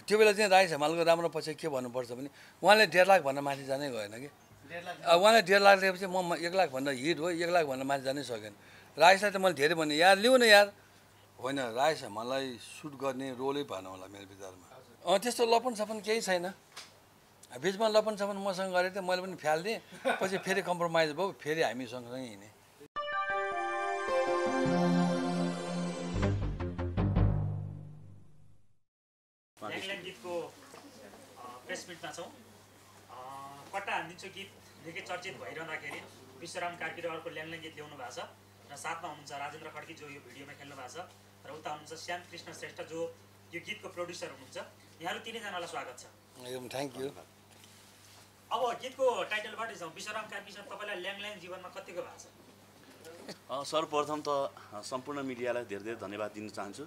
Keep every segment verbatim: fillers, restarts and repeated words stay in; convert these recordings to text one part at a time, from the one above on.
त्यो बेला चाहिँ राई हमालको राम्रो पछि के भन्नुपर्छ भने उहाँले डेढ लाख भन्दा माथि जानै गएन कि उहाँले डेढ लाख दिएपछि म एक लाख भन्दा हिट हो एक लाख भन्दा माथि जानै सकेन राइसलाई त मैले धेरै भने यार लिऊ न यार होइन राइस मलाई सुट गर्ने रोलै भएन होला मेरो विचारमा अँ त्यस्तो लपन सपन केही छैन बिचमा लपन सपन मसँग गरेको थिएँ मैले पनि फ्यालिदिएँ पछि फेरि कम्प्रोमाइज भयो फेरि हामी सँगसँगै हिँडेँ ल्याङल्याङ गीतको प्रेस मिटमा छौँ कट्टा हानिदिन्छु गीत निकै चर्चित भइरहँदाखेरि विश्वराम कार्की र अर्को ल्याङल्याङ गीत ल्याउनु भएको छ र साथमा हुनुहुन्छ राजेन्द्र खड्की जो यो भिडियोमा खेल्नु भएको छ र उता हुनुहुन्छ श्याम कृष्ण श्रेष्ठ जो यो गीतको प्रड्युसर हुनुहुन्छ यहाँहरू तिनैजनालाई स्वागत छ एकदम थ्याङ्क यू अब गीतको टाइटलबाटै जाउँ विश्वराम कार्की सर तपाईँलाई ल्याङल्याङ जीवनमा कतिको भएको छ सर्वप्रथम त सम्पूर्ण मिडियालाई धेरै धेरै धन्यवाद दिन चाहन्छु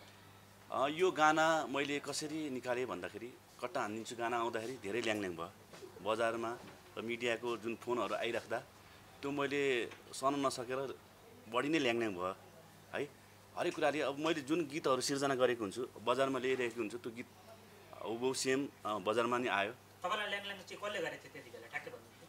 यो गाना मैले कसरी निकालेँ भन्दाखेरि कट्टा हानिदिन्छु गाना आउँदाखेरि धेरै ल्याङल्याङ भयो बजारमा र मिडियाको जुन फोनहरू आइराख्दा त्यो मैले सहन नसकेर बढी नै ल्याङल्याङ भयो है हरेक कुराले अब मैले जुन गीतहरू सिर्जना गरेको हुन्छु बजारमा ल्याइरहेको हुन्छु त्यो गीत उभो सेम बजारमा नि आयो तपाईँलाई ल्याङल्याङ चाहिँ कसले गरेको थियो त्यति बेला ठ्याक्कै भन्नु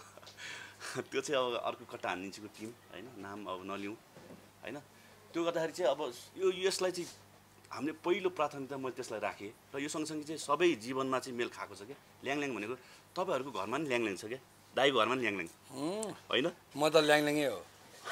त्यो चाहिँ अब अर्को कट्टा हानिदिन्छुको टिम होइन नाम अब नलिउँ होइन त्यो गर्दाखेरि चाहिँ अब यो यसलाई चाहिँ हामीले पहिलो प्राथमिकता मैले त्यसलाई राखेँ र यो सँगसँगै चाहिँ सबै जीवनमा चाहिँ मेल खाएको छ क्या ल्याङल्याङ भनेको तपाईँहरूको घरमा नि ल्याङल्याङ छ क्या दाईको घरमा नि ल्याङल्याङ होइन म त ल्याङल्याङै हो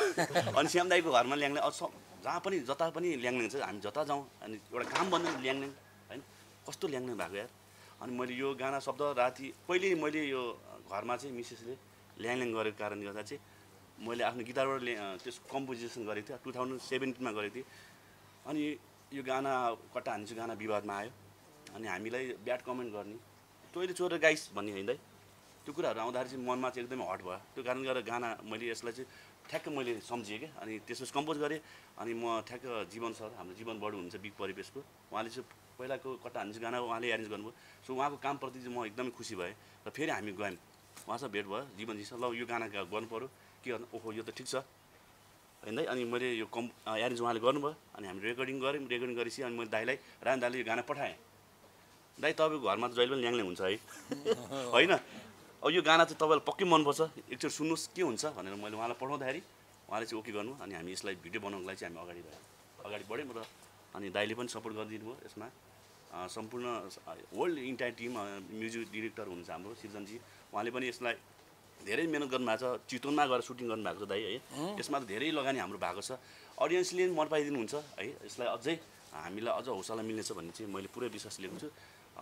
अनि श्याम दाईको घरमा ल्याङल्याङ जहाँ पनि जता पनि ल्याङल्याङ छ हामी जता जाउँ अनि एउटा काम भन्नु ल्याङल्याङ होइन कस्तो ल्याङल्याङ भएको यार अनि मैले यो गाना शब्द राति पहिले मैले यो घरमा चाहिँ मिसेसले ल्याङल्याङ गरेको कारणले गर्दा चाहिँ मैले आफ्नो गिटारबाट त्यसको कम्पोजिसन गरेको थिएँ टु थाउजन्ड सेभेन्टिनमा गरेको थिएँ अनि यो गाना कट्टा हानिदिन्छु गाना विवादमा आयो अनि हामीलाई ब्याड कमेन्ट गर्ने तैँले चोरेर गाइस भन्ने होइन त्यो कुराहरू आउँदाखेरि चाहिँ मनमा चाहिँ एकदमै हट भयो त्यो कारणले गर्दा गाना मैले यसलाई चाहिँ ठ्याक्क मैले सम्झेँ क्या अनि त्यसपछि कम्पोज गरेँ अनि म ठ्याक्क जीवन सर हाम्रो जीवन बढु हुनुहुन्छ बिग परिवेशको उहाँले चाहिँ पहिलाको कट्टा हानिदिन्छु गाना उहाँले एरेन्ज गर्नुभयो सो उहाँको कामप्रति चाहिँ म एकदमै खुसी भएँ र फेरि हामी गयौँ उहाँसँग भेट भयो जीवनजी सर ल यो गाना गर्नु पऱ्यो के गर्नु ओहो यो त ठिक छ होइन अनि मैले यो कम् एरेन्ज उहाँले गर्नुभयो अनि हामी रेकर्डिङ गऱ्यौँ रेकर्डिङ गरेपछि अनि मैले दाइलाई रान दाइले यो गाना पठाएँ दाइ तपाईँको घरमा त जहिले पनि ल्याङल्याङ हुन्छ है होइन अब यो गाना चाहिँ तपाईँलाई पक्कै मनपर्छ एकचोटि सुन्नुहोस् के हुन्छ भनेर मैले उहाँलाई पठाउँदाखेरि उहाँले चाहिँ ओके गर्नु अनि हामी यसलाई भिडियो बनाउनको लागि चाहिँ हामी अगाडि बढ्यौँ अगाडि बढ्यौँ र अनि दाइले पनि सपोर्ट गरिदिनु भयो यसमा सम्पूर्ण world entire team music director हुनुहुन्छ हाम्रो सिर्जनजी उहाँले पनि यसलाई धेरै मेहनत गर्नुभएको छ चितवनमा गएर सुटिङ गर्नुभएको छ दाइ है यसमा त धेरै लगानी हाम्रो भएको छ अडियन्सले मन पाइदिनुहुन्छ है यसलाई अझै हामीलाई अझ हौसला मिल्नेछ भन्ने चाहिँ मैले पुरै विश्वास लिएको छु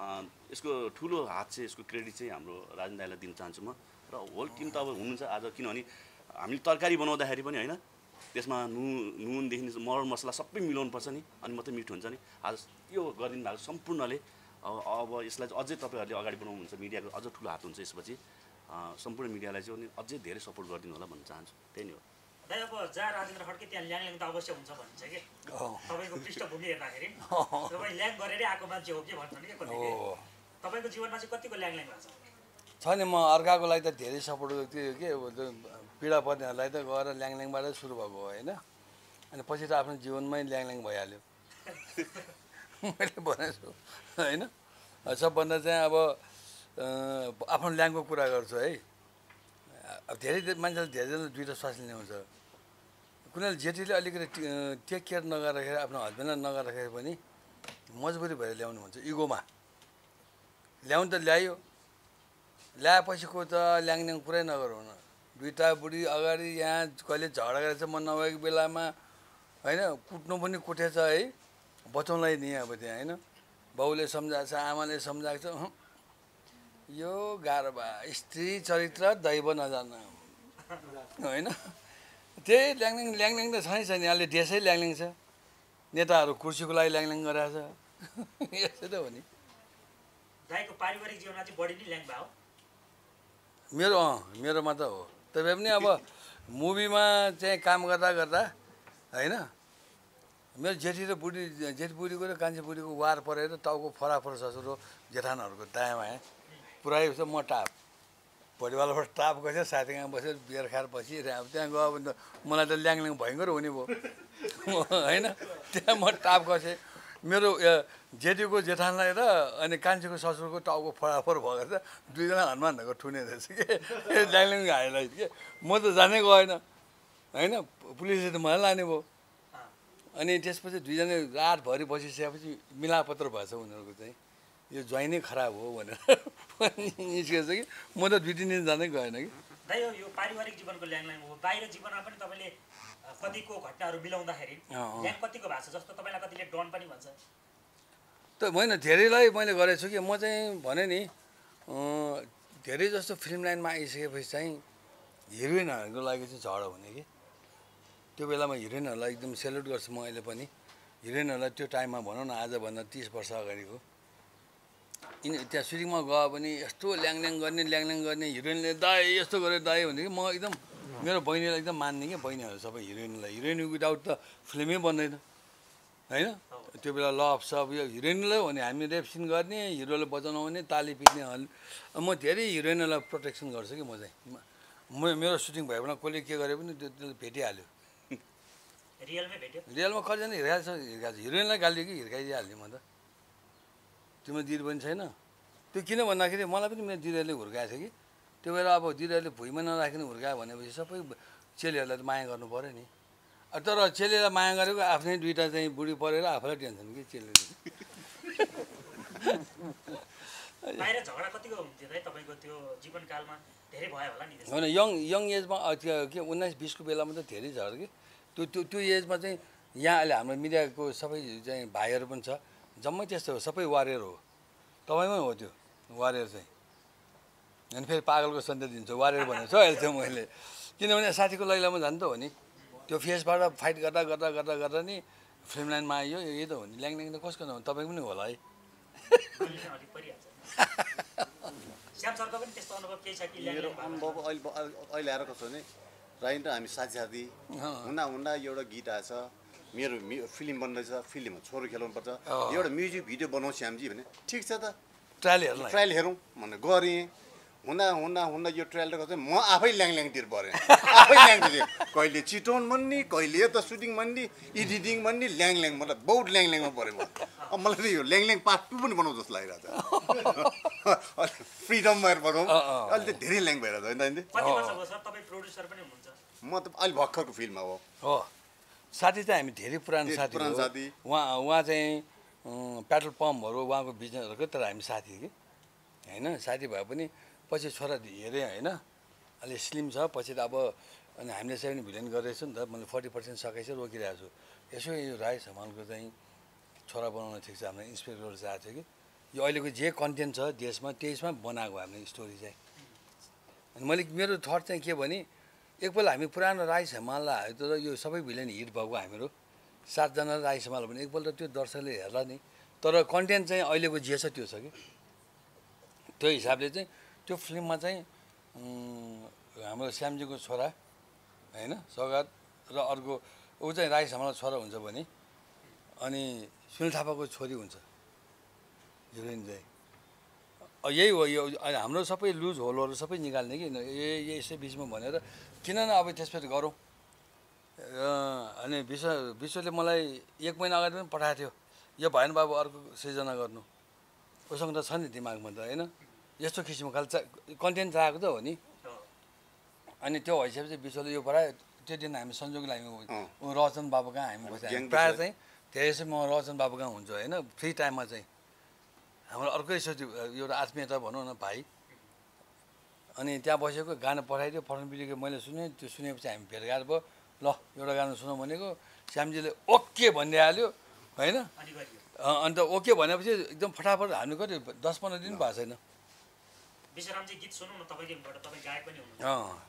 यसको ठुलो हात चाहिँ यसको क्रेडिट चाहिँ हाम्रो राजन दाइलाई दिन चाहन्छु म र होल टिम त अब हुनुहुन्छ आज किनभने हामीले तरकारी बनाउँदाखेरि पनि होइन त्यसमा नुन नुनदेखि मर मसला सबै मिलाउनु पर्छ नि अनि मात्रै मिठो हुन्छ नि आज यो गरिदिनु भएको सम्पूर्णले अब यसलाई अझै तपाईँहरूले अगाडि बढाउनुहुन्छ मिडियाको अझ ठुलो हात हुन्छ यसपछि सम्पूर्ण मिडियालाई चाहिँ अझै धेरै सपोर्ट गरिदिनु होला भन्न चाहन्छु त्यही नै हो दाइ अब जहाँ राजेन्द्र खड्की त्यहाँ ल्याङल्याङ त अवश्य हुन्छ भन्छ कि तपाईँको पृष्ठभूमि हेर्दाखेरि तपाईँ ल्याङ गरेरै आएको मान्छे हो कि भन्छ नि कति तपाईँको जीवनमा चाहिँ कतिको ल्याङल्याङ भएको छ छ नि म अर्काको लागि त धेरै सपोर्ट गरेको थिएँ के पीडा पर्नेहरूलाई त गएर ल्याङल्याङबाटै सुरु भएको हो होइन अनि पछि त आफ्नो जीवनमै ल्याङल्याङ भइहाल्यो मैले भनेको होइन सबभन्दा चाहिँ अब आफ्नो ल्याङको कुरा गर्छु है अब धेरै मान्छेले धेरैजना दुईवटा श्वास लिने हुन्छ कुनै जेठीले अलिकति टेक केयर नगर्दाखेरि आफ्नो हस्बेन्डलाई नगर्दाखेरि पनि मजबुरी भएर ल्याउनु हुन्छ इगोमा ल्याउनु त ल्यायो ल्याएपछिको त ल्याङल्याङ पुरै नगरौँ न दुईवटा बुढी अगाडि यहाँ कहिले झगडा गरेछ म नभएको बेलामा होइन कुट्नु पनि कुटेछ है बचाउनलाई नि अब त्यहाँ होइन बाउले सम्झाएको छ आमाले सम्झाएको छ यो गाह्रो भयो स्त्री चरित्र दैव नजान होइन त्यही ल्याङल्याङ ल्याङल्याङ त छैन छ नि अहिले देशै ल्याङल्याङ छ नेताहरू कुर्सीको लागि ल्याङल्याङ गराएको छ यस्तै त हो नि दाइको पारिवारिक जीवनमा चाहिँ बढी नै ल्याङ भयो मेरो अँ मेरोमा त हो तपाईँ पनि अब मुभीमा चाहिँ काम गर्दा गर्दा होइन मेरो जेठी र बुढी जेठी बुढीको र कान्छी बुढीको वार परेर टाउको फराफर ससुरो जेठानहरूको दायाँ बायाँ पुऱ्याए म टाप भोलिवालबाट टाप गएछ साथीसँग बसेर बियर खाएर बसिरहेँ अब त्यहाँ गयो भने त मलाई त ल्याङल्याङ भयङ्कर हुने भयो होइन त्यहाँ म टाप गसेँ मेरो जेठीको जेठानलाई र अनि कान्छीको ससुरको टाउको फराफर भएर चाहिँ दुईजना हनुमानहरूको ठुने रहेछ कि ल्याङल्याङ हाइलाई कि म त जानै गएन होइन पुलिसले त मलाई लाने भयो अनि त्यसपछि दुईजना रातभरि बसिसकेपछि मिलापत्र भएछ उनीहरूको चाहिँ यो ज्वाइँ नै खराब हो भनेर निस्केछ कि म त दुई तिन दिन जानै गएन कि दाइ यो पारिवारिक जीवनको ल्याङल्याङ हो बाहिर जीवनमा पनि तपाईँले कतिको घटनाहरू मिलाउँदाखेरि ल्याङ कतिको भएको छ जस्तो तपाईँलाई कतिले डन पनि भन्छ त होइन धेरैलाई मैले गरेको छु कि म चाहिँ भने नि धेरै जस्तो फिल्म लाइनमा आइसकेपछि चाहिँ हिरोइनहरूको लागि चाहिँ झगडा हुने कि त्यो बेलामा हिरोइनहरूलाई एकदम सेल्युट गर्छु म अहिले पनि हिरोइनहरूलाई त्यो टाइममा भनौँ न आजभन्दा तिस वर्ष अगाडिको यिनी त्यहाँ सुटिङमा गयो भने यस्तो ल्याङल्याङ गर्ने ल्याङल्याङ गर्ने हिरोइनले दाइ यस्तो गरेर दाइ भने कि म एकदम मेरो बहिनीलाई एकदम मान्ने कि बहिनीहरू सबै हिरोइनलाई हिरोइन विदाउट त फिल्मै बन्दैन होइन त्यो बेला लभ सब यो हिरोइनलाई हो भने हामी रेप सिन गर्ने हिरोले बजाउनु ताली पिट्ने म धेरै हिरोइनलाई प्रोटेक्सन गर्छु कि म चाहिँ म मेरो सुटिङ भयो भने कसले के गरे पनि त्यो त्यसले भेटिहाल्यो रियलमै भेट्यो रियलमा कतिजना हिर्काएको छ हिर्काएको छ हिरोइनलाई गाली कि हिर्काइदिइहाल्ने म त तिम्रो दिदी पनि छैन त्यो किन भन्दाखेरि मलाई पनि मेरो दिदीहरूले हुर्काएको थियो कि त्यो बेला अब दिदीहरूले भुइँमा नराखिने हुर्कायो भनेपछि सबै चेलीहरूलाई त माया गर्नु पऱ्यो नि तर चेलीलाई माया गरेको आफ्नै दुइटा चाहिँ बुढी परेर आफूलाई टेन्सन कि चेलीले बाहिर झगडा कतिको हुन्थ्यो दाइ तपाईँको त्यो जीवनकालमा धेरै भयो होला नि होइन यङ यङ एजमा त्यो के उन्नाइस बिसको बेलामा त धेरै झगडा कि त्यो त्यो त्यो एजमा चाहिँ यहाँ अहिले हाम्रो मिडियाको सबै चाहिँ भाइहरू पनि छ जम्मै त्यस्तो हो सबै वारियर हो तपाईँमै हो त्यो वारियर चाहिँ अनि फेरि पागलको सन्देश दिन्छ वारियर भनेको छ अहिले चाहिँ मैले किनभने साथीको लैलामा जानु त हो नि त्यो फेसबाट फाइट गर्दा गर्दा गर्दा गर्दा नि फिल्म लाइनमा आइयो यही त हो नि ल्याङल्याङ त कसको नहुँ तपाईँको पनि होला है मेरो अनुभव अहिले अहिले आएर कस्तो भने राइन र हामी साथी साथी हुँदा हुँदा एउटा गीत आएछ मेरो फिल्म बन्दैछ फिल्ममा छोरो खेलाउनु पर्छ एउटा म्युजिक भिडियो बनाउँछ श्यामजी भने ठिक छ त ट्रायल हेर्नु ट्रायल हेरौँ भनेर गरेँ हुँदा हुँदा हुँदा यो ट्रायल गर्छ म आफै ल्याङल्याङतिर परेँ आफै ल्याङतिर कहिले चितवन भन्ने कहिले यता सुटिङ भन्ने एडिटिङ भन्ने ल्याङल्याङ मतलब बहुत ल्याङल्याङमा परेँ म अब मलाई त यो ल्याङल्याङ पार्ट टू पनि बनाउँ जस्तो लागिरहेको छ फ्रिडम भएर बनाउँ अहिले त धेरै ल्याङ भइरहेको छ होइन म त अहिले भर्खरको फिल्ममा हो हो साथी चाहिँ हामी धेरै पुरानो साथी पुरानो साथी उहाँ उहाँ चाहिँ पेट्रोल पम्पहरू उहाँको बिजनेसहरूको तर हामी साथी कि होइन साथी भए पनि पछि छोरा हेरेँ होइन अलि स्लिम छ पछि त अब अनि हामीले सेभेन भिलियन गरेको नि त मैले फोर्टी पर्सेन्ट सकाइछ रोकिरहेको छु यसो यो राई समालको चाहिँ छोरा बनाउन ठिक छ हाम्रो इन्सपेक्टर चाहिँ आएको छ कि यो अहिलेको जे कन्टेन्ट छ देशमा त्यसमा बनाएको हामीले स्टोरी चाहिँ अनि मैले मेरो थट चाहिँ के भने एकपल्ट हामी पुरानो राई समाललाई तर यो सबै भिलियन हिट भएको हामीहरू सातजना राई समाल भने एकपल्ट त्यो दर्शकले हेर्ला नि तर कन्टेन्ट चाहिँ अहिलेको जे छ त्यो छ कि त्यो हिसाबले चाहिँ त्यो फिल्ममा चाहिँ हाम्रो श्यामजीको छोरा होइन सौगात र अर्को ऊ चाहिँ राई समालको छोरा हुन्छ भने अनि सुनिल थापाको छोरी हुन्छ हिरोइन चाहिँ यही हो यो हाम्रो सबै लुज होलहरू सबै निकाल्ने कि ए यसै बिचमा भनेर किन न अब त्यसपछि गरौँ अनि विश्व विश्वले मलाई एक महिना अगाडि पनि पठाएको थियो यो भएन बाबु अर्को सृजना गर्नु उसँग त छ नि दिमागमा त होइन यस्तो किसिमको खालि कन्टेन्ट चाहिएको त हो नि अनि त्यो भइसकेपछि विश्वले यो पढायो त्यो दिन हामी संजोगले हामी रचन बाबु कहाँ हामी बस्यो प्रायः चाहिँ धेरै चाहिँ म रचन बाबु कहाँ हुन्छु होइन फ्री टाइममा चाहिँ हाम्रो अर्कै सोच्यो एउटा आत्मीयता भनौँ न भाइ अनि त्यहाँ बसेको गाना पठाइदियो पठाउनु बित्तिकै मैले सुनेँ त्यो सुनेपछि हामी भेटघाट भयो ल एउटा गाना सुनौँ भनेको श्यामजीले ओके भनिदिइहाल्यो होइन अन्त ओके भनेपछि एकदम फटाफट हामी कति दस पन्ध्र दिन भएको छैन विश्वरामजी गीत सुनौँ न तपाईँकोबाट तपाईँ गायक पनि हुनुहुन्छ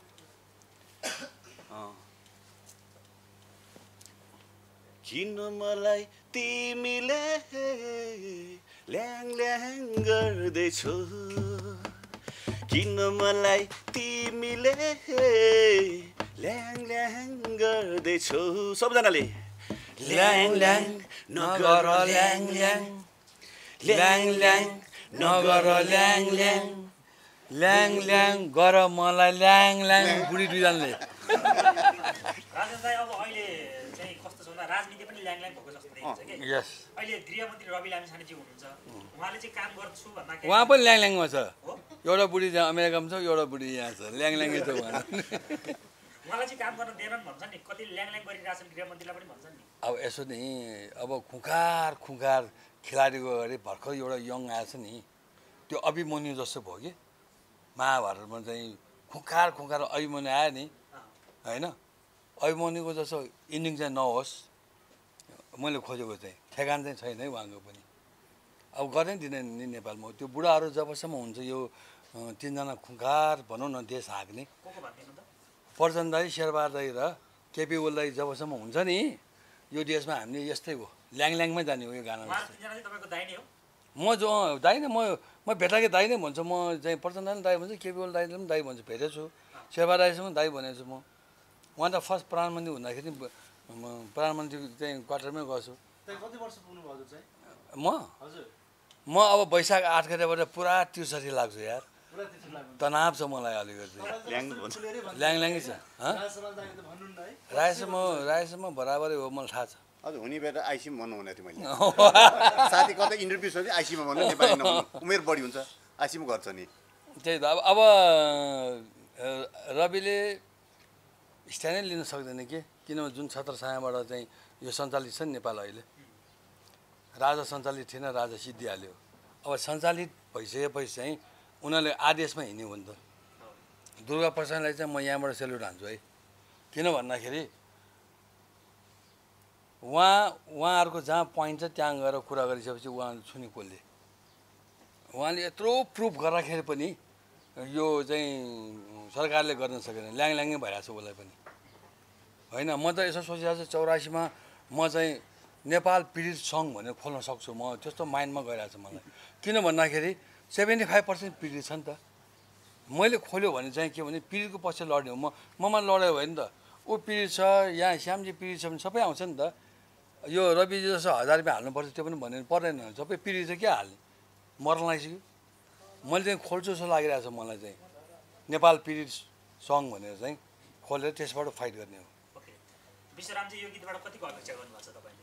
किन मलाई तिमीले ल्याङ ल्याङ गर्दैछौ किन मलाई तिमीले ल्याङ ल्याङ गर्दैछौ सबजनाले ल्याङ ल्याङ नगर ल्याङ ल्याङ ल्याङ ल्याङ नगर ल्याङ ल्याङ ल्याङ ल्याङ गर मलाई ल्याङ ल्याङ बुढी दुईजनाले राजेश दाइ अब अहिले चाहिँ कस्तो छ भन्दा राजनीति पनि ल्याङ ल्याङ भएको जस्तो देखिन्छ कि यस अहिले गृहमन्त्री रवि लामिछानेजी हुनुहुन्छ उहाँले चाहिँ काम गर्छु भन्दाखेरि उहाँ पनि ल्याङल्याङमा छ हो एउटा बुढी त्यहाँ अमेरिकामा छ एउटा बुढी यहाँ छ ल्याङल्याङै छ उहाँ उहाँलाई चाहिँ काम गर्न दिएनन् भन्छ नि कति ल्याङल्याङ गरिरहेछन् गृहमन्त्रीलाई पनि भन्छन् नि अब यसो नि अब खुङ्खार खुङ्खार खेलाडीको अगाडि भर्खर एउटा यङ आएछ नि त्यो अभिमन्यु जस्तो भयो कि महाभारतमा चाहिँ खुङ्खार खुङ्खार अभिमन्यु आयो नि होइन अभिमन्युको जस्तो इन्डिङ चाहिँ नहोस् मैले खोजेको चाहिँ ठेगान चाहिँ छैन है उहाँको पनि अब गर्नै दिँदैन नि नेपालमा त्यो बुढाहरू जबसम्म हुन्छ यो तिनजना खुङ्खार भनौँ न देश हाँक्ने को को भनिदिनु त पर्जन दाई शेरबहादुर दाई र केपी ओली दाई जबसम्म हुन्छ नि यो देशमा हामीले यस्तै हो ल्याङल्याङमै जाने हो यो गाना उहाँ जस्तै तिनजना चाहिँ तपाईँको दाइ नै हो म जो दाइ नै म म भेटाएको दाइ नै भन्छु म चाहिँ पर्जन दाई दाइ भन्छु केपी ओली दाइले पनि दाइ भन्छु भेटेको छु शेरबहादुर दाइसँग दाइ भनेको छु म उहाँ त फर्स्ट प्रधानमन्त्री हुँदाखेरि प्रधानमन्त्री चाहिँ क्वार्टरमै गएको कति वर्ष पुग्नु भयो चाहिँ म हजुर म अब वैशाख आठ गतेबाट पुरा त्रिसठी लाग्छु यार पुरा त्यसो लाग्नु तनाव छ मलाई अलिकति ल्याङ भन्छ ल्याङल्याङै छ हँ राजसभा जाने त भन्नु न है रायसम्म रायसम्म बराबरै हो मलाई थाहा छ हजुर हुने बेला आइसीमा भन्नु हुने थियो मैले साथी कतै इन्टरभ्यू सोधेँ आइसीमा भन्नु नेपाली नभन्नु उमेर बढी हुन्छ आइसीमा गर्छ नि त्यही त अब अब रविले स्ट्यान्डै लिन सक्दैन कि किनभने जुन छत्र छायाबाट चाहिँ यो सञ्चालित छ नि नेपाल अहिले राजा सञ्चालित थिएन राजा सिद्धिहाल्यो अब सञ्चालित भइसकेपछि चाहिँ उनीहरूले आदेशमा हिँड्ने हो नि त दुर्गा प्रसादलाई चाहिँ म यहाँबाट सेल्युट हान्छु है किन भन्दाखेरि उहाँ उहाँहरूको जहाँ पोइन्ट छ त्यहाँ गएर कुरा गरिसकेपछि उहाँ छुने कसले उहाँले यत्रो प्रुफ गर्दाखेरि पनि यो चाहिँ सरकारले गर्न सकेन ल्याङल्याङै भइरहेको छ उसलाई पनि होइन म त यसो सोचिरहेको छु चौरासीमा म चाहिँ नेपाल पीडित सङ्घ भनेर खोल्न सक्छु म त्यस्तो माइन्डमा गइरहेको छ मलाई किन भन्दाखेरि सेभेन्टी फाइभ पर्सेन्ट पीडित छ नि त मैले खोल्यो भने चाहिँ के भने पीडितको पछि लड्ने हो म ममा लड्यो भने त ऊ पीडित छ यहाँ श्यामजी पीडित छ भने सबै आउँछ नि त यो रविजी जस्तो हजार रुपियाँ हाल्नुपर्छ त्यो पनि भन्नु पर्दैन सबै पीडित चाहिँ के हाल्ने मर्न लागिसक्यो मैले चाहिँ खोल्छु जस्तो लागिरहेको छ मलाई चाहिँ नेपाल पीडित सङ्घ भनेर चाहिँ खोलेर त्यसबाट फाइट गर्ने हो ओके विश्वरामजी यो गीतबाट कतिको अपेक्षा गर्नुभएको छ तपाईँले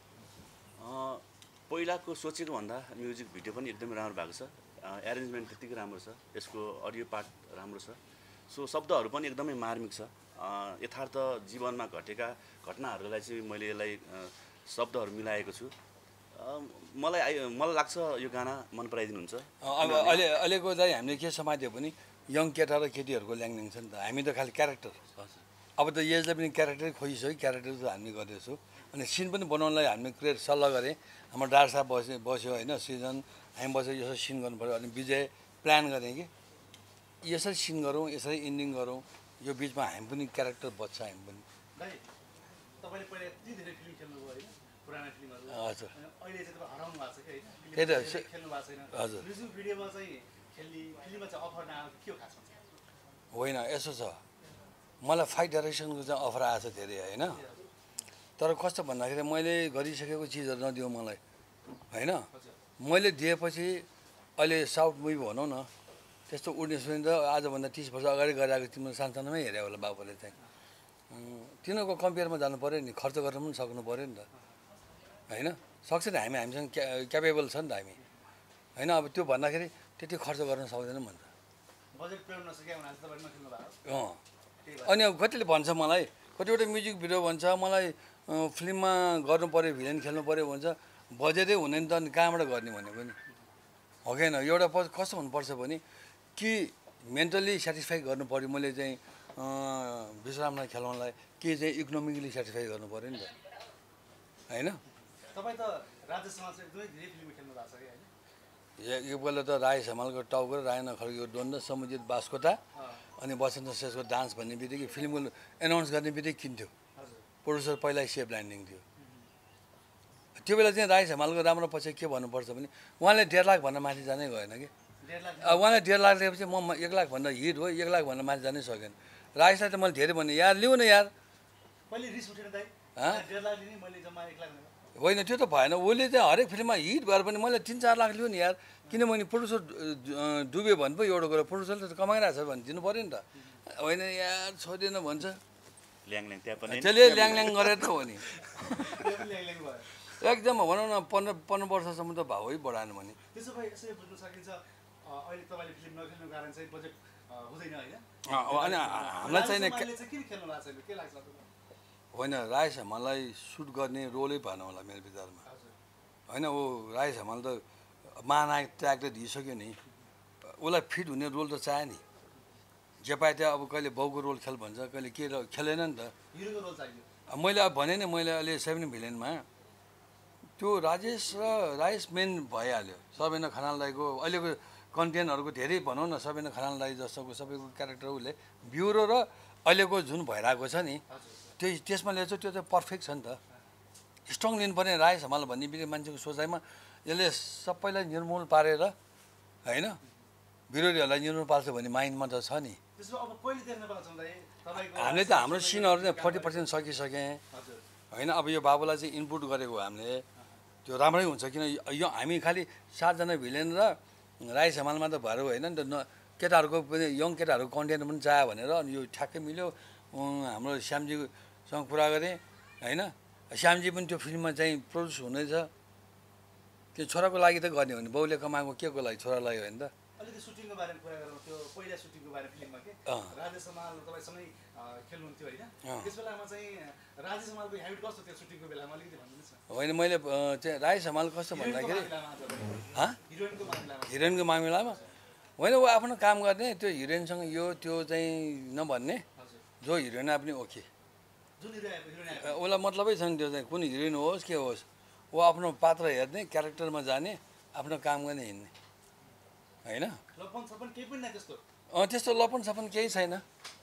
पहिलाको सोचेको भन्दा म्युजिक भिडियो पनि एकदमै राम्रो भएको छ एरेन्जमेन्ट त्यत्तिकै राम्रो छ यसको अडियो पार्ट राम्रो छ सो शब्दहरू पनि एकदमै मार्मिक छ यथार्थ जीवनमा घटेका घटनाहरूलाई चाहिँ मैले यसलाई शब्दहरू मिलाएको छु मलाई आइ मलाई लाग्छ यो गाना मन पराइदिनुहुन्छ अब अहिले अहिलेको चाहिँ हामीले के समात्यो भने यङ केटा र केटीहरूको ल्याङल्याङ छ नि त हामी त खालि क्यारेक्टर अब त एजले पनि क्यारेक्टरै खोजिसक्यो क्यारेक्टर त हामी गर्दैछौँ अनि सिन पनि बनाउनलाई हामीले क्रिएट सल्लाह गरेँ हाम्रो डाक्टर साहब बस्यो बस्यो होइन सिजन हामी बसेर यसरी सिन गर्नु पऱ्यो अनि विजय प्लान गरेँ कि यसरी सिन गरौँ यसरी इन्डिङ गरौँ यो बिचमा हामी पनि क्यारेक्टर बच्छ हामी पनि दाइ तपाईँले पहिला यति धेरै फिल्म खेल्नुभयो होइन पुराना फिल्महरू हजुर अहिले चाहिँ तपाईँ हराउनु भएको छ कि त्यही त होइन खेल्नु भएको छैन हजुर म्युजिक भिडियोमा चाहिँ खेल्ने फिल्ममा चाहिँ अफर नआएको के हो खास होइन यसो छ मलाई फाइट डाइरेक्सनको चाहिँ अफर आएको छ धेरै होइन तर कस्तो भन्दाखेरि मैले गरिसकेको चिजहरू नदियो मलाई होइन मैले दिएपछि अहिले साउथ मुभी भनौँ न त्यस्तो उड्ने सुने त आजभन्दा तिस वर्ष अगाडि गइरहेको तिम्रो सानसानोमै हेऱ्यो होला बाबुले चाहिँ तिनीहरूको कम्पेयरमा जानु पऱ्यो नि खर्च गर्न पनि सक्नु पऱ्यो नि त होइन सक्छ नि हामी हामीसँग क्या क्यापेबल छ नि त हामी होइन अब त्यो भन्दाखेरि त्यति खर्च गर्न सक्दैनौँ भन्छ बजेट पुऱ्याउन नसके भने तपाईँ नखेल्नु भएको अँ अनि अब कतिले भन्छ मलाई कतिवटा म्युजिक भिडियो भन्छ मलाई फिल्ममा गर्नु पऱ्यो भिलेन खेल्नु पऱ्यो भन्छ बजेटै हुँदैन त अनि कहाँबाट गर्ने भने पनि हो कि होइन एउटा प कस्तो हुनुपर्छ भने कि मेन्टली सेटिस्फाई गर्नु पऱ्यो मैले चाहिँ विश्रामलाई खेलाउनलाई कि चाहिँ इकोनोमिकली सेटिस्फाई गर्नु पऱ्यो नि त होइन तपाईँ त राज्यसभा चाहिँ एकदमै धेरै फिल्म खेल्नु भएको छ कि होइन यो बेला त राई समालको टाउको र रायना खड्गेको द्वन्द समुजित बास्कोटा अनि वसन्त शेषको डान्स भन्ने बित्तिकै फिल्मको एनाउन्स गर्ने बित्तिकै किन्थ्यो प्रड्युसर पहिल्यै सेप ल्यान्डिङ थियो त्यो बेला चाहिँ राई समालको राम्रो पछि के भन्नुपर्छ भने उहाँले डेढ लाख भन्दा माथि जानै गएन कि डेढ लाख उहाँले डेढ लाख दिएपछि म एक लाख भन्दा हिट हो एक लाख भन्दा माथि जानै सकेन राईलाई त मैले धेरै भने यार लिऊ न यार कहिले रिस उठेन दाइ हँ? डेढ लाख लिने मैले जम्मा एक लाख लिएको। होइन त्यो त भएन उसले चाहिँ हरेक फिल्ममा हिट भएर पनि मैले तिन चार लाख लियो नि यार किनभने प्रड्युसर डुब्यो भने पो एउटा गएर प्रड्युसरले त कमाइरहेको छ भने दिनु पऱ्यो नि त होइन यार छोडिदिएन भन्छ ल्याङल्याङ त्यहाँ पनि त्यसले ल्याङल्याङ गरेर त हो नि त्यो पनि ल्याङ ल्याङ भयो एकदम भनौँ न पन्ध्र पन्ध्र वर्षसम्म त भावै बढाएन भने त्यसो भए यसरी बुझ्न सकिन्छ अहिले तपाईँले फिल्म नखेल्नु कारण चाहिँ बजेट हुँदैन होइन अनि हामीलाई चाहिँ नि चाहिँ किन खेल्नु भएको छैन के लाग्छ तपाईँलाई होइन राजेश हमाललाई सुट गर्ने रोलै भएन होला मेरो विचारमा होइन ऊ राजेश हमाल त महानायक ट्याग त दिइसक्यो नि उसलाई फिट हुने रोल त चाह्यो नि जे पाए त्यहाँ अब कहिले बाउको रोल खेल भन्छ कहिले के खेलेन नि त हिरोको रोल चाहियो मैले अब भने नि मैले अहिले सेभेन भिलेनमा त्यो राजेश र राजेश मेन भइहाल्यो सबिना खनाल दाईको अहिलेको कन्टेन्टहरूको धेरै भनौँ न सबिना खनाल दाई जस्तोको सबैको क्यारेक्टर उसले ब्युरो र अहिलेको जुन भइरहेको छ नि त्यो त्यसमा ल्याउँछ त्यो चाहिँ पर्फेक्ट छ नि त स्ट्रङ लिनुपर्ने राजेश हमाल भन्ने बित्तिकै मान्छेको सोचाइमा यसले सबैलाई निर्मूल पारेर होइन विरोधीहरूलाई निर्मूल पार्छ भन्ने माइन्डमा त छ नि त्यसो अब कहिले देख्न पाउँछौँ दाइ तपाईँको हामीले त हाम्रो सिनहरू चाहिँ फोर्टी पर्सेन्ट सकिसकेँ हजुर होइन अब यो बाबुलाई चाहिँ इनपुट गरेको हामीले त्यो राम्रै हुन्छ किन यो हामी खालि सातजना भिलेन र राई समालमा त भएर होइन नि त न केटाहरूको पनि यङ केटाहरूको कन्टेन्ट पनि चाह्यो भनेर अनि यो ठ्याक्कै मिल्यो हाम्रो श्यामजीसँग कुरा गरेँ होइन श्यामजी पनि त्यो फिल्ममा चाहिँ प्रड्युस हुनेछ त्यो छोराको लागि त गर्ने हो भने बाउले कमाएको के को लागि छोरालाई होइन त अलिकति सुटिङको बारेमा कुरा गरौँ त्यो पहिला सुटिङको बारेमा फिल्ममा के राजेश हमाल तपाईँसँगै खेल्नुहुन्थ्यो होइन त्यस बेलामा चाहिँ राजेश हमालको ह्याबिट कस्तो थियो सुटिङको बेलामा अलिकति भनिदिनुहोस् न होइन मैले चाहिँ राजेश हमाल कस्तो भन्दाखेरि हिरोइनको मामिलामा हिरोइनको मामिलामा होइन ऊ आफ्नो काम गर्ने त्यो हिरोइनसँग यो त्यो चाहिँ नभन्ने जो हिरोइन आए पनि ओके जुन हिरोइन हिरोइन उसलाई मतलबै छैन त्यो चाहिँ कुन हिरोइन होस् के होस् ऊ आफ्नो पात्र हेर्ने क्यारेक्टरमा जाने आफ्नो काम गर्ने हिँड्ने होइन लपन सपन केही पनि नै त्यस्तो अँ त्यस्तो लपन सपन केही छैन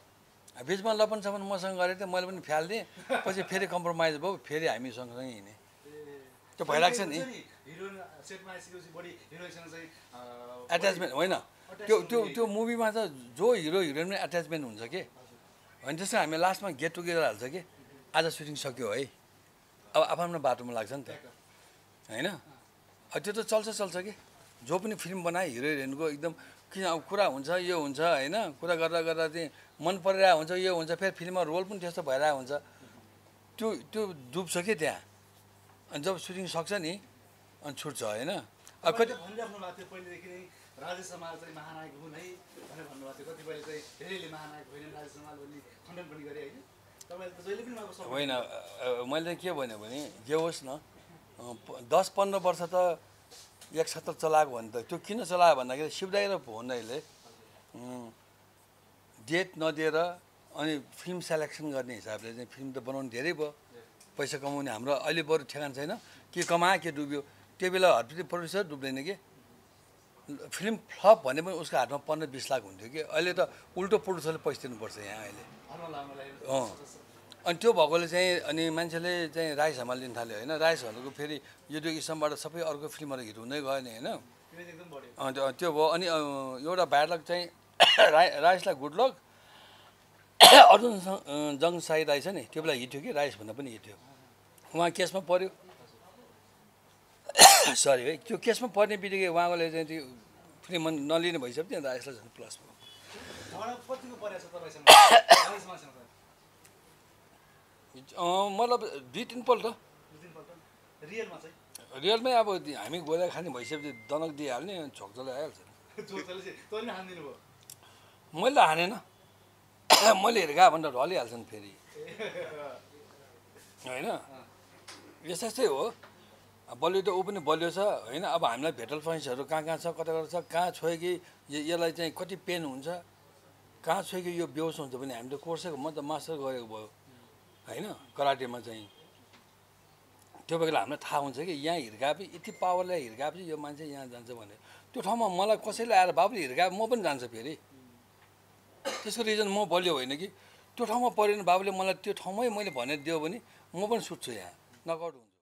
बिचमा लपन सपन मसँग गरेको थिएँ मैले पनि फ्यालिदिएँ पछि फेरि कम्प्रोमाइज भयो फेरि हामी सँगसँगै हिँडेँ त्यो भइरहेको छ नि हिरोइन सेटमा आइसकेपछि बढी हिरोइनसँग चाहिँ एट्याचमेन्ट होइन त्यो त्यो त्यो मुभीमा त जो हिरो हिरोइनमा एट्याचमेन्ट हुन्छ कि होइन त्यस्तो हामी लास्टमा गेट टुगेदर हाल्छ कि आज सुटिङ सक्यो है अब आफ्नो बाटोमा लाग्छ नि त होइन त्यो त चल्छ चल्छ कि जो पनि फिल्म बनाए हिरो हिरोइनको एकदम किन अब कुरा हुन्छ यो हुन्छ होइन कुरा गर्दा गर्दा चाहिँ मन परिरहेको हुन्छ यो हुन्छ फेरि फिल्ममा रोल पनि त्यस्तो भइरहेको हुन्छ त्यो त्यो डुब्छ कि त्यहाँ अनि जब सुटिङ सक्छ नि अनि छुट्छ होइन अब कति भनिराख्नु भएको थियो पहिलेदेखि नै राजेश हमाल चाहिँ महानायक हुन् है भनेर भन्नुभएको थियो कतिपयले चाहिँ धेरैले महानायक होइन राजेश हमाल भन्ने खण्डन पनि गरे होइन तपाईँले त जहिले पनि अब होइन मैले के भन्यो भने जे होस् न दस पन्ध्र वर्ष त एक सत्र चलाएको भने त त्यो किन चलायो भन्दाखेरि शिवदाई र भुवनदाईले डेट नदिएर अनि फिल्म सेलेक्सन गर्ने हिसाबले चाहिँ फिल्म त बनाउनु धेरै भयो पैसा कमाउने हाम्रो अहिले बरु ठेगान छैन के कमायो के डुब्यो त्यो बेला हर्पित प्रड्युसर डुब्दैन कि फिल्म फ्लप भने पनि उसको हातमा पन्ध्र बिस लाख हुन्थ्यो कि अहिले त उल्टो प्रड्युसरले पैसा दिनुपर्छ यहाँ अहिले अँ अनि त्यो भएकोले चाहिँ अनि मान्छेले चाहिँ राइस हमाल लिन थाल्यो होइन राइस हमालको फेरि यो दुई किसिमबाट सबै अर्को फिल्महरू हिट हुँदै गयो नि होइन त्यो भयो अनि एउटा ब्याड लक चाहिँ राई राइसलाई गुड लक अर्जुन जङ साई राई छ नि त्यो बेला हिट थियो कि राइसभन्दा पनि हिट थियो उहाँ केसमा पऱ्यो सरी है त्यो केसमा पर्ने बित्तिकै उहाँकोले चाहिँ त्यो फिल्म नलिने भइसक्यो नि राइसलाई झन् प्लस भयो मतलब दुई तिनपल्ट रियलमै अब हामी गोला खाने भइसकेपछि दनक दिइहाल्ने छोकचोले आइहाल्छ मैले हानेन मैले हेरेको भनेर ढलिहाल्छ नि फेरि होइन यस्तै यस्तै हो बलियो त ऊ पनि बलियो छ होइन अब हामीलाई भेटल पोइन्ट्सहरू कहाँ कहाँ छ कता कता छ कहाँ छोयो कि यसलाई चाहिँ कति पेन हुन्छ कहाँ छोयो कि यो बेहोस हुन्छ भने हामी त कोर्सेको म त मास्टर गरेको भयो होइन कराटेमा चाहिँ त्यो बेला हामीलाई थाहा हुन्छ कि यहाँ हिर्काएपछि यति पावरले हिर्काएपछि यो मान्छे यहाँ जान्छ भनेर त्यो ठाउँमा मलाई कसैले आएर बाबुले हिर्काए म पनि जान्छ फेरि त्यसको रिजन म बलियो होइन कि त्यो ठाउँमा पऱ्यो भने बाबुले मलाई त्यो ठाउँमै मैले भनेर दियो भने म पनि सुत्छु यहाँ नकआउट हुन्छु